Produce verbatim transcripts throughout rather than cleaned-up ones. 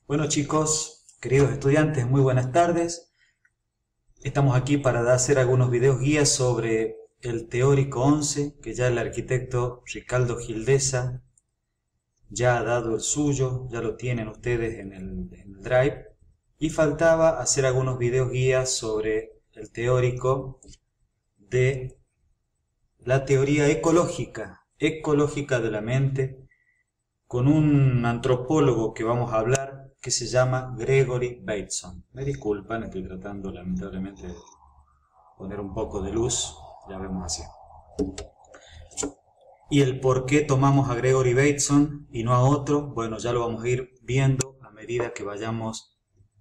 Bueno chicos, queridos estudiantes, muy buenas tardes. Estamos aquí para hacer algunos videos guías sobre el teórico once, que ya el arquitecto Ricaldo Gildesa ya ha dado el suyo, ya lo tienen ustedes en el, en el Drive. Y faltaba hacer algunos videos guías sobre el teórico de la teoría ecológica, ecológica de la mente, con un antropólogo que vamos a hablar, que se llama Gregory Bateson. Me disculpan, estoy tratando lamentablemente de poner un poco de luz, ya vemos así. Y el por qué tomamos a Gregory Bateson y no a otro, bueno, ya lo vamos a ir viendo a medida que vayamos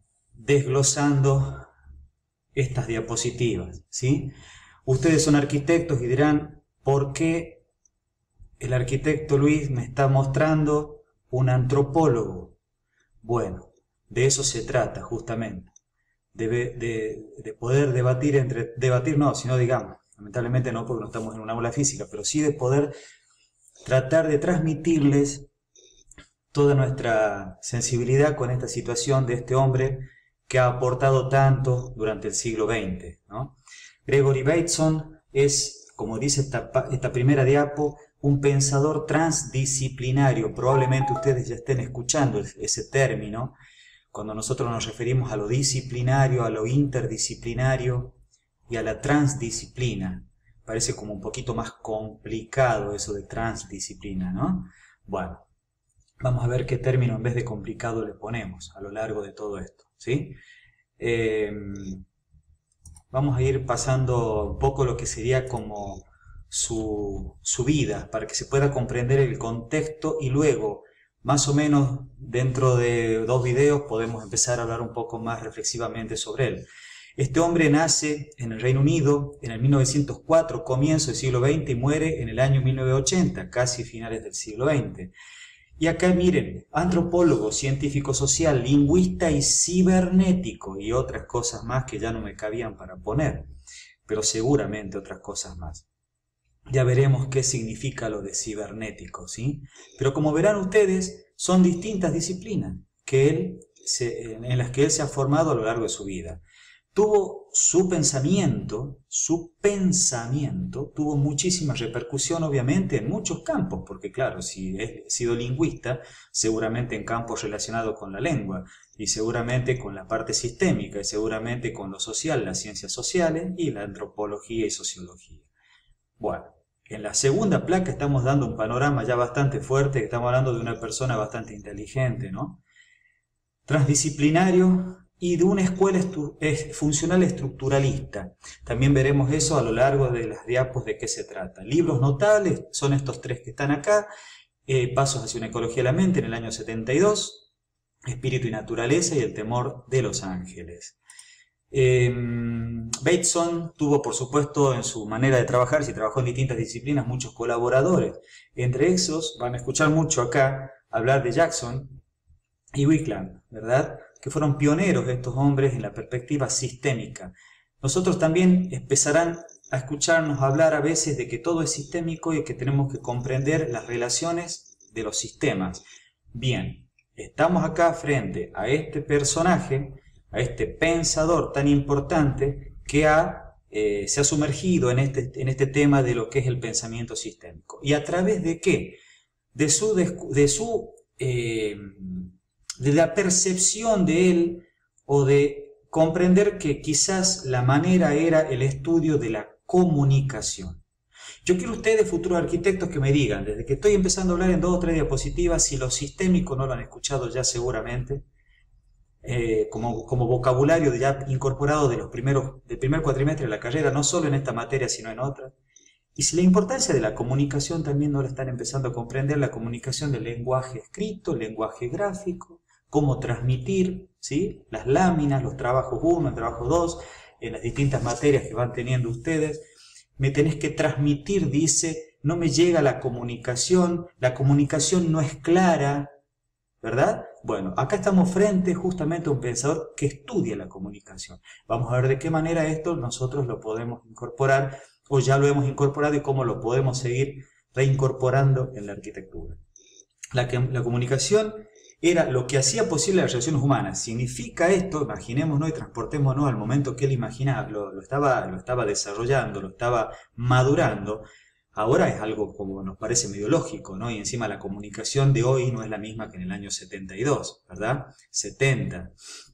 desglosando estas diapositivas, ¿sí? Ustedes son arquitectos y dirán, ¿por qué el arquitecto Luis me está mostrando un antropólogo? Bueno, de eso se trata justamente, de, de, de poder debatir entre, debatir no, sino digamos, lamentablemente no porque no estamos en una aula física, pero sí de poder tratar de transmitirles toda nuestra sensibilidad con esta situación de este hombre que ha aportado tanto durante el siglo veinte, ¿no? Gregory Bateson es, como dice esta, esta primera diapo, un pensador transdisciplinario. Probablemente ustedes ya estén escuchando ese término, cuando nosotros nos referimos a lo disciplinario, a lo interdisciplinario y a la transdisciplina. Parece como un poquito más complicado eso de transdisciplina, ¿no? Bueno, vamos a ver qué término en vez de complicado le ponemos a lo largo de todo esto, ¿sí? Eh, vamos a ir pasando un poco lo que sería como Su, su vida, para que se pueda comprender el contexto y luego, más o menos dentro de dos videos, podemos empezar a hablar un poco más reflexivamente sobre él. Este hombre nace en el Reino Unido en el mil novecientos cuatro, comienzo del siglo veinte, y muere en el año mil novecientos ochenta, casi finales del siglo veinte. Y acá miren, antropólogo, científico social, lingüista y cibernético, y otras cosas más que ya no me cabían para poner, pero seguramente otras cosas más. Ya veremos qué significa lo de cibernético, ¿sí? Pero como verán ustedes, son distintas disciplinas que él se, en las que él se ha formado a lo largo de su vida. Tuvo su pensamiento, su pensamiento, tuvo muchísima repercusión obviamente en muchos campos, porque claro, si he sido lingüista, seguramente en campos relacionados con la lengua, y seguramente con la parte sistémica, y seguramente con lo social, las ciencias sociales, y la antropología y sociología. Bueno, en la segunda placa estamos dando un panorama ya bastante fuerte, estamos hablando de una persona bastante inteligente, ¿no? Transdisciplinario y de una escuela estru funcional estructuralista. También veremos eso a lo largo de las diapos de qué se trata. Libros notables son estos tres que están acá. Eh, Pasos hacia una ecología de la mente en el año setenta y dos, Espíritu y naturaleza y el temor de los ángeles. Eh, Bateson tuvo, por supuesto, en su manera de trabajar, si trabajó en distintas disciplinas, muchos colaboradores. Entre esos, van a escuchar mucho acá hablar de Jackson y Wickland, ¿verdad? Que fueron pioneros estos hombres en la perspectiva sistémica. Nosotros también empezarán a escucharnos hablar a veces de que todo es sistémico y que tenemos que comprender las relaciones de los sistemas. Bien, estamos acá frente a este personaje, a este pensador tan importante que ha, eh, se ha sumergido en este, en este tema de lo que es el pensamiento sistémico. ¿Y a través de qué? De su, de, de, su, eh, de la percepción de él, o de comprender que quizás la manera era el estudio de la comunicación. Yo quiero ustedes, futuros arquitectos, que me digan, desde que estoy empezando a hablar en dos o tres diapositivas, si lo sistémico no lo han escuchado ya seguramente, Eh, como, como vocabulario ya incorporado de los primeros, del primer cuatrimestre de la carrera, no solo en esta materia sino en otras, y si la importancia de la comunicación también no la están empezando a comprender, la comunicación del lenguaje escrito, lenguaje gráfico, cómo transmitir, ¿sí? Las láminas, los trabajos uno, el trabajo dos, en las distintas materias que van teniendo ustedes. Me tenés que transmitir, dice, no me llega la comunicación, la comunicación no es clara, ¿verdad? Bueno, acá estamos frente justamente a un pensador que estudia la comunicación. Vamos a ver de qué manera esto nosotros lo podemos incorporar, o ya lo hemos incorporado, y cómo lo podemos seguir reincorporando en la arquitectura. La, que, la comunicación era lo que hacía posible las relaciones humanas. Significa esto, imaginémonos y transportémonos al momento que él imaginaba, lo, lo, estaba, lo estaba desarrollando, lo estaba madurando. Ahora es algo como nos parece medio lógico, ¿no? Y encima la comunicación de hoy no es la misma que en el año setenta y dos, ¿verdad? setenta.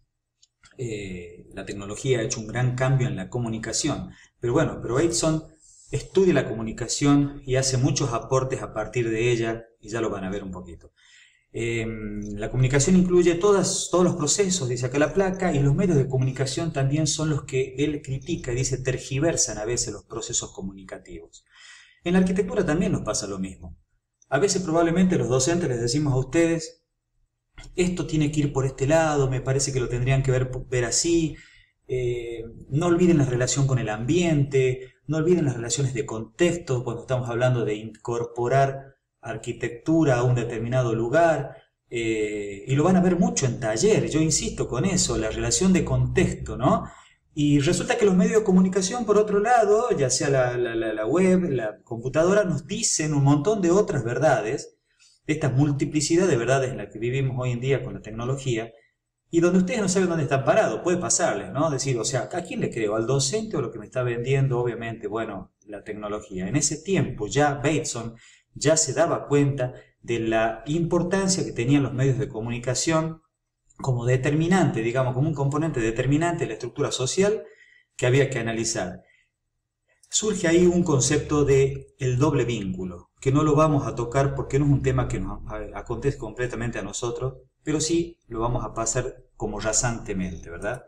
Eh, la tecnología ha hecho un gran cambio en la comunicación. Pero bueno, pero Bateson estudia la comunicación y hace muchos aportes a partir de ella, y ya lo van a ver un poquito. Eh, la comunicación incluye todas, todos los procesos, dice acá la placa, y los medios de comunicación también son los que él critica, dice, tergiversan a veces los procesos comunicativos. En la arquitectura también nos pasa lo mismo. A veces probablemente los docentes les decimos a ustedes, esto tiene que ir por este lado, me parece que lo tendrían que ver, ver así, eh, no olviden la relación con el ambiente, no olviden las relaciones de contexto cuando estamos hablando de incorporar arquitectura a un determinado lugar, eh, y lo van a ver mucho en taller, yo insisto con eso, la relación de contexto, ¿no? Y resulta que los medios de comunicación, por otro lado, ya sea la, la, la web, la computadora, nos dicen un montón de otras verdades, esta multiplicidad de verdades en la que vivimos hoy en día con la tecnología, y donde ustedes no saben dónde están parados, puede pasarles, ¿no? Decir, o sea, ¿a quién le creo? ¿Al docente o lo que me está vendiendo? Obviamente, bueno, la tecnología. En ese tiempo ya Bateson ya se daba cuenta de la importancia que tenían los medios de comunicación como determinante, digamos, como un componente determinante de la estructura social que había que analizar. Surge ahí un concepto de el doble vínculo, que no lo vamos a tocar porque no es un tema que nos acontece completamente a nosotros, pero sí lo vamos a pasar como rasantemente, ¿verdad?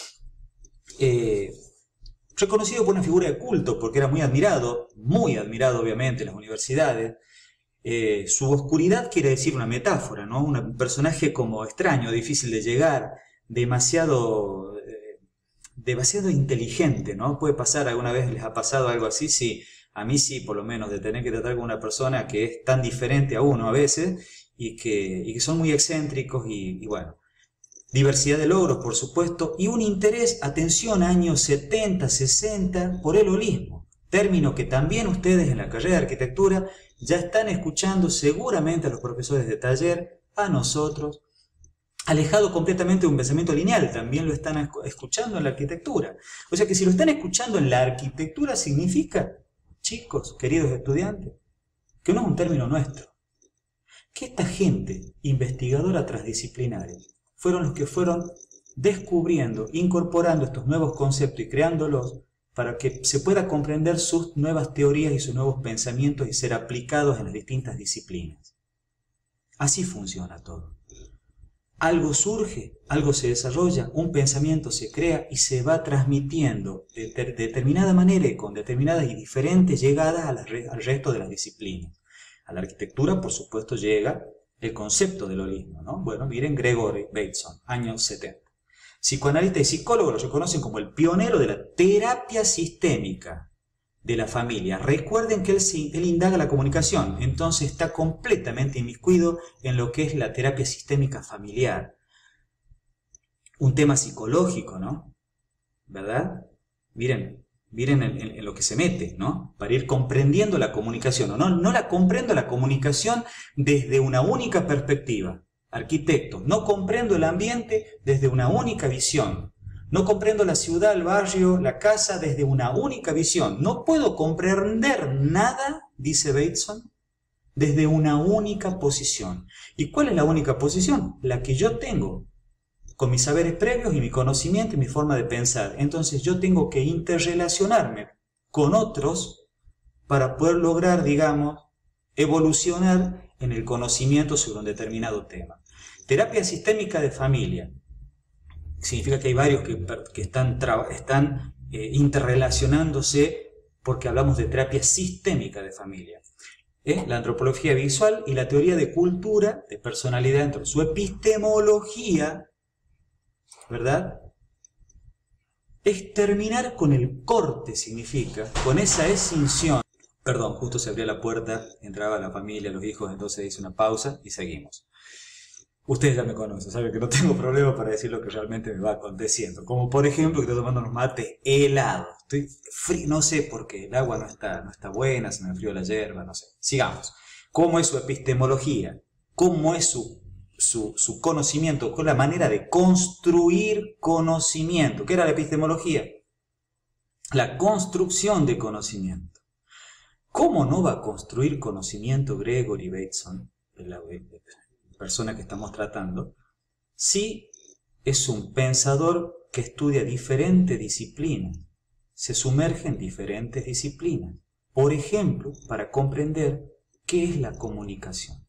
Eh, reconocido por una figura de culto, porque era muy admirado, muy admirado obviamente en las universidades. Eh, su oscuridad quiere decir una metáfora, ¿no? Un personaje como extraño, difícil de llegar, demasiado, eh, demasiado inteligente, ¿no? Puede pasar, alguna vez les ha pasado algo así, sí, a mí sí, por lo menos, de tener que tratar con una persona que es tan diferente a uno a veces y que, y que son muy excéntricos y, y bueno, diversidad de logros, por supuesto, y un interés, atención, años setenta, sesenta, por el holismo, término que también ustedes en la carrera de arquitectura ya están escuchando seguramente a los profesores de taller, a nosotros, alejado completamente de un pensamiento lineal, también lo están escuchando en la arquitectura. O sea que si lo están escuchando en la arquitectura significa, chicos, queridos estudiantes, que no es un término nuestro, que esta gente investigadora transdisciplinaria fueron los que fueron descubriendo, incorporando estos nuevos conceptos y creándolos para que se pueda comprender sus nuevas teorías y sus nuevos pensamientos y ser aplicados en las distintas disciplinas. Así funciona todo. Algo surge, algo se desarrolla, un pensamiento se crea y se va transmitiendo de, de, de determinada manera y con determinadas y diferentes llegadas a la, al resto de las disciplinas. A la arquitectura, por supuesto, llega el concepto del holismo, ¿no? Bueno, miren Gregory Bateson, años setenta. Psicoanalista y psicólogo lo reconocen como el pionero de la terapia sistémica de la familia. Recuerden que él, él indaga la comunicación, entonces está completamente inmiscuido en lo que es la terapia sistémica familiar. Un tema psicológico, ¿no? ¿Verdad? Miren, miren en, en, en lo que se mete, ¿no? Para ir comprendiendo la comunicación. No, no la comprendo la comunicación desde una única perspectiva. Arquitecto, no comprendo el ambiente desde una única visión. No comprendo la ciudad, el barrio, la casa desde una única visión. No puedo comprender nada, dice Bateson, desde una única posición. ¿Y cuál es la única posición? La que yo tengo, con mis saberes previos y mi conocimiento y mi forma de pensar. Entonces yo tengo que interrelacionarme con otros para poder lograr, digamos, evolucionar en el conocimiento sobre un determinado tema. Terapia sistémica de familia. Significa que hay varios que, que están, están eh, interrelacionándose porque hablamos de terapia sistémica de familia. ¿Eh? La antropología visual y la teoría de cultura, de personalidad, dentro de su epistemología, ¿verdad? Es terminar con el corte, significa, con esa escinción. Perdón, justo se abría la puerta, entraba la familia, los hijos, entonces hice una pausa y seguimos. Ustedes ya me conocen, saben que no tengo problema para decir lo que realmente me va aconteciendo. Como por ejemplo que estoy tomando unos mates helados. Estoy frío, no sé por qué, el agua no está, no está buena, se me enfrió la hierba, no sé. Sigamos. ¿Cómo es su epistemología? ¿Cómo es su su, su conocimiento, con la manera de construir conocimiento. ¿Qué era la epistemología? La construcción de conocimiento. ¿Cómo no va a construir conocimiento Gregory Bateson, la persona que estamos tratando, si es un pensador que estudia diferentes disciplinas, se sumerge en diferentes disciplinas? Por ejemplo, para comprender qué es la comunicación.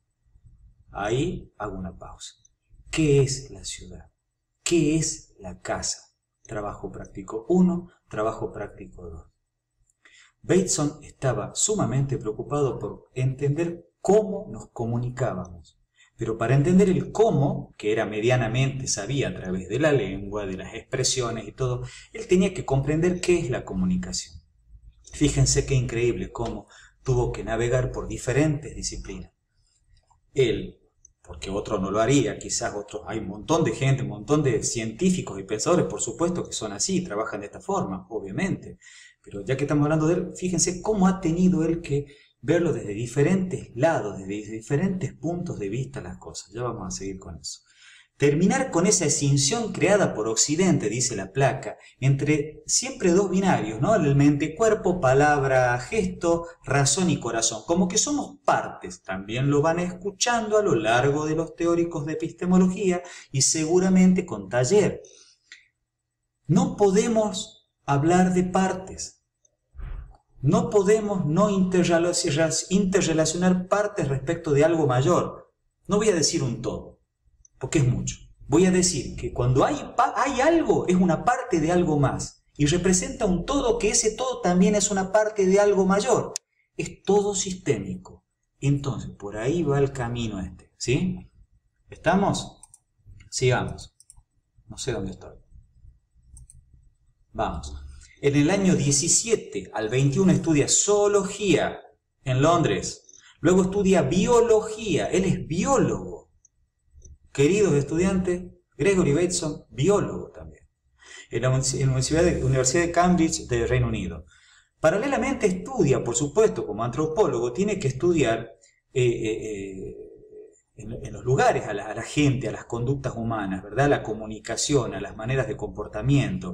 Ahí hago una pausa. ¿Qué es la ciudad? ¿Qué es la casa? Trabajo práctico uno, trabajo práctico dos. Bateson estaba sumamente preocupado por entender cómo nos comunicábamos. Pero para entender el cómo, que era medianamente sabía a través de la lengua, de las expresiones y todo, él tenía que comprender qué es la comunicación. Fíjense qué increíble cómo tuvo que navegar por diferentes disciplinas. Él, porque otro no lo haría, quizás otros, hay un montón de gente, un montón de científicos y pensadores, por supuesto que son así, trabajan de esta forma, obviamente. Pero ya que estamos hablando de él, fíjense cómo ha tenido él que verlo desde diferentes lados, desde diferentes puntos de vista las cosas. Ya vamos a seguir con eso. Terminar con esa escinsión creada por Occidente, dice la placa, entre siempre dos binarios, ¿no? El mente-cuerpo, palabra-gesto, razón y corazón. Como que somos partes. También lo van escuchando a lo largo de los teóricos de epistemología y seguramente con taller. No podemos hablar de partes. No podemos no interrelacionar partes respecto de algo mayor. No voy a decir un todo, porque es mucho. Voy a decir que cuando hay, hay algo, es una parte de algo más. Y representa un todo, que ese todo también es una parte de algo mayor. Es todo sistémico. Entonces, por ahí va el camino este. ¿Sí? ¿Estamos? Sigamos. No sé dónde estoy. Vamos. En el año diecisiete al veintiuno estudia zoología en Londres. Luego estudia biología. Él es biólogo. Queridos estudiantes, Gregory Bateson, biólogo también. En la Universidad de, Universidad de Cambridge del Reino Unido. Paralelamente estudia, por supuesto, como antropólogo, tiene que estudiar eh, eh, en, en los lugares a la, a la gente, a las conductas humanas, ¿verdad? A la comunicación, a las maneras de comportamiento.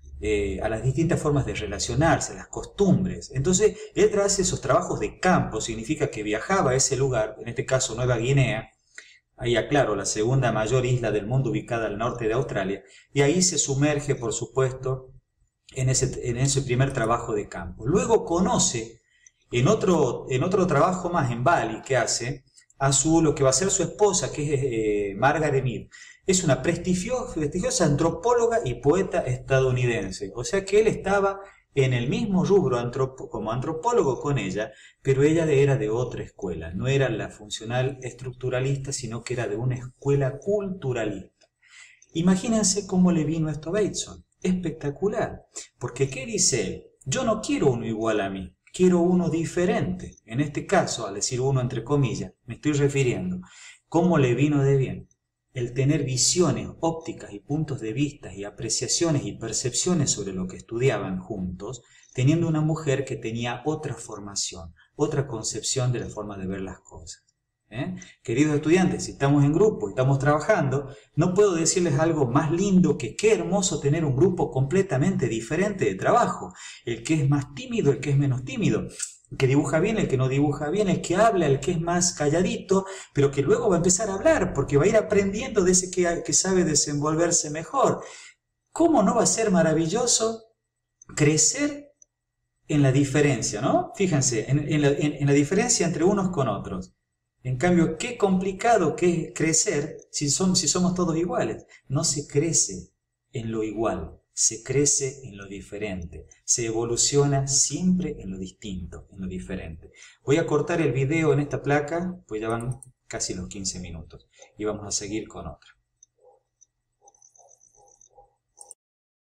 Eh, a las distintas formas de relacionarse, a las costumbres. Entonces, él hace esos trabajos de campo, significa que viajaba a ese lugar, en este caso Nueva Guinea, ahí aclaro, la segunda mayor isla del mundo ubicada al norte de Australia, y ahí se sumerge, por supuesto, en ese, en ese primer trabajo de campo. Luego conoce, en otro, en otro trabajo más en Bali que hace, a su, lo que va a ser su esposa, que es eh, Margaret Mead. Es una prestigiosa, prestigiosa antropóloga y poeta estadounidense. O sea que él estaba en el mismo rubro antropo, como antropólogo con ella, pero ella era de otra escuela. No era la funcional estructuralista, sino que era de una escuela culturalista. Imagínense cómo le vino esto a Bateson. Espectacular. Porque ¿qué dice él? Yo no quiero uno igual a mí. Quiero uno diferente. En este caso, al decir uno entre comillas, me estoy refiriendo. ¿Cómo le vino de bien? El tener visiones ópticas y puntos de vista y apreciaciones y percepciones sobre lo que estudiaban juntos, teniendo una mujer que tenía otra formación, otra concepción de la forma de ver las cosas. ¿Eh? Queridos estudiantes, si estamos en grupo y estamos trabajando, no puedo decirles algo más lindo que qué hermoso tener un grupo completamente diferente de trabajo. El que es más tímido, el que es menos tímido. El que dibuja bien, el que no dibuja bien, el que habla, el que es más calladito, pero que luego va a empezar a hablar porque va a ir aprendiendo de ese que, que sabe desenvolverse mejor. ¿Cómo no va a ser maravilloso crecer en la diferencia, ¿no? Fíjense, en, en, la, en, en la diferencia entre unos con otros. En cambio, qué complicado que es crecer si, son, si somos todos iguales. No se crece en lo igual. Se crece en lo diferente, se evoluciona siempre en lo distinto, en lo diferente. Voy a cortar el video en esta placa, pues ya van casi los quince minutos y vamos a seguir con otra.